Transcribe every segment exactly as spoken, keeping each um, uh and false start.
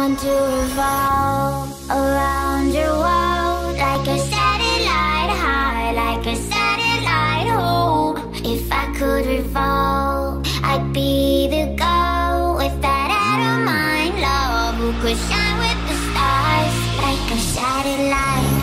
want to revolve around your world like a satellite high, like a satellite home. If I could revolve, I'd be the girl with that out of mind love who could shine with the stars like a satellite.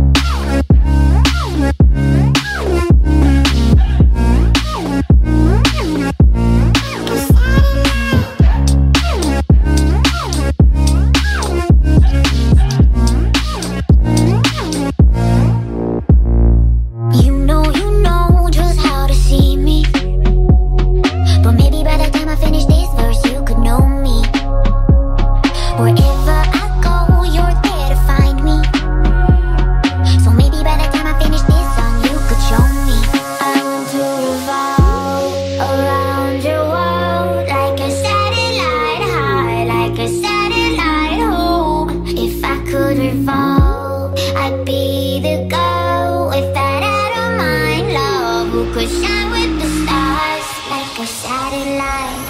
I'd be the girl with that out of mind love who could shine with the stars like a satellite.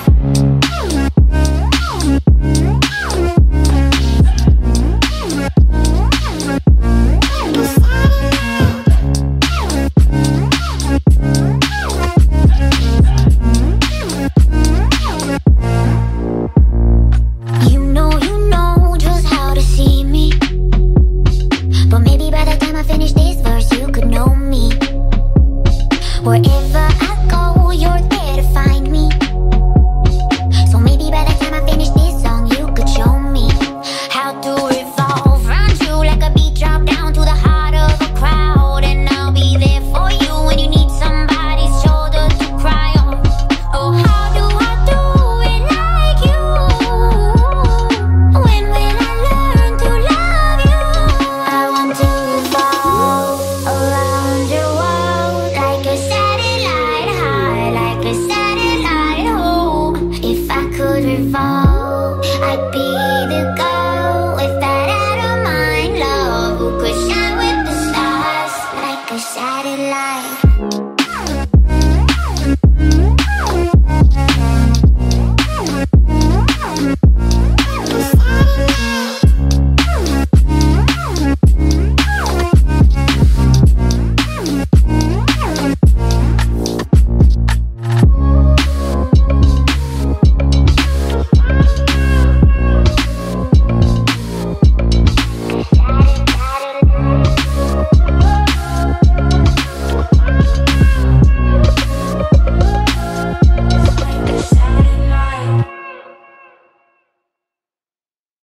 Wherever I go, you're there to find me. So maybe by the time I finish this song, you could show me how to revolve around you like a beat drop down to the heart of a crowd. And I'll be there for you when you need somebody's shoulder to cry on. Oh, how do I do it like you? When will I learn to love you? I want to revolve around your world like a satellite high, like a satellite home. If I could revolve, I'd be